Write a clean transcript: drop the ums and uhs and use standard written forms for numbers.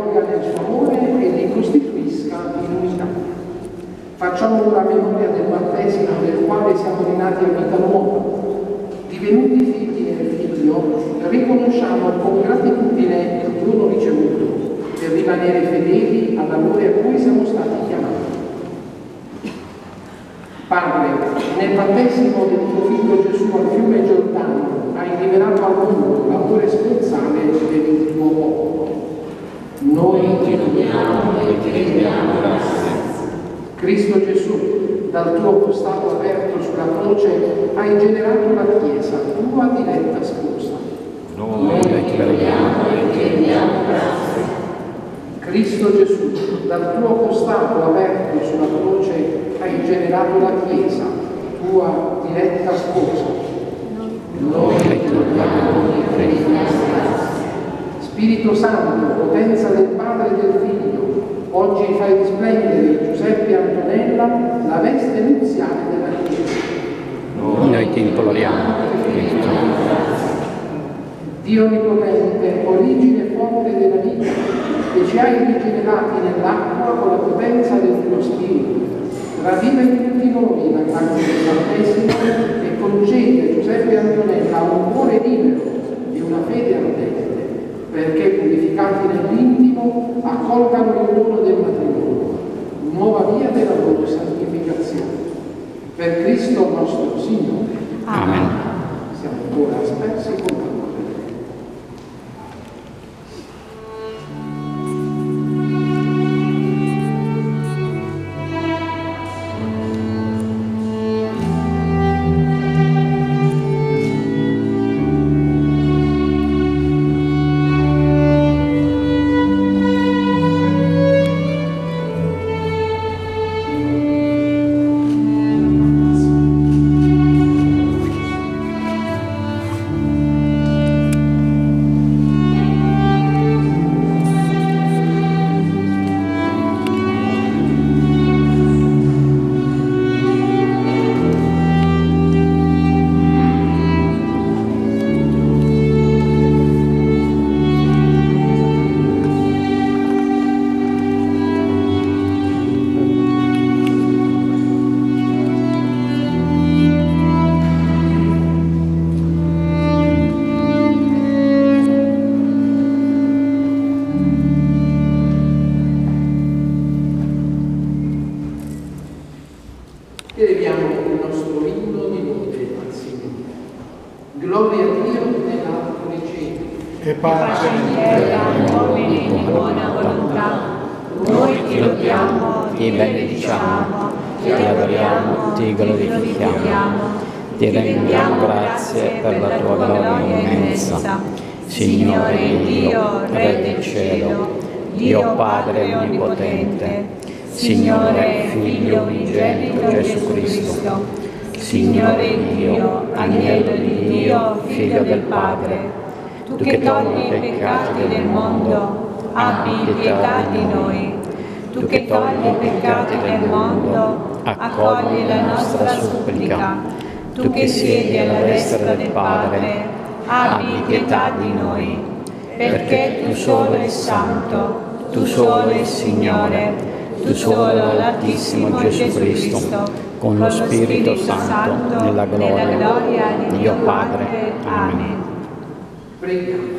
raccolga nel suo amore e li costituisca in unità. Facciamo ora memoria del battesimo nel quale siamo rinati a vita nuova. Divenuti figli nel Figlio, riconosciamo con gratitudine il dono ricevuto per rimanere fedeli all'amore a cui siamo stati chiamati. Padre, nel battesimo del tuo Figlio Gesù al fiume Giordano hai rivelato al mondo l'amore spezzale per il tuo popolo. Noi ti lodiamo e ti rendiamo grazie. Cristo Gesù, dal tuo costato aperto sulla croce, hai generato la Chiesa, tua diletta sposa. Noi ti lodiamo e ti rendiamo grazie. Cristo Gesù, dal tuo costato aperto sulla croce, hai generato la Chiesa, tua diletta sposa. Noi ti lodiamo e ti rendiamo grazie. Spirito Santo, potenza del Padre e del Figlio, oggi fai risplendere in Giuseppe e Antonella la veste nuziale della Chiesa. Noi ti imploriamo, Cristo. Dio Onnipotente, origine forte della vita, che ci hai rigenerati nell'acqua con la potenza del tuo Spirito, ravviva in tutti noi la grazia del battesimo e concede a Giuseppe e Antonella un cuore libero e una fede ardente, perché purificati nell'intimo accolgano il dono del matrimonio, nuova via della loro santificazione. Per Cristo nostro Signore. Amen. Siamo ancora aspersi con l'amore. Eleviamo il nostro inno di lode al Signore. Gloria a Dio nell'alto dei cieli. E pace in terra, uomini di buona volontà. Noi ti lodiamo, ti benediciamo, ti adoriamo, ti glorifichiamo. Ti rendiamo grazie per la tua gloria immensa. Signore Dio, Re del cielo, Dio Padre onnipotente, Signore Figlio unigenito Gesù Cristo, Signore Dio, Agnello di Dio, Figlio del Padre, tu che togli i peccati del mondo, abbi pietà di noi. Tu che togli i peccati del mondo, accogli la nostra supplica. Tu che siedi alla destra del Padre, abbi pietà di noi. Perché tu solo è santo, tu solo è Signore, tu solo l'Altissimo Gesù Cristo, con lo Spirito Santo, nella gloria di Dio Padre. Amen. Preghiamo.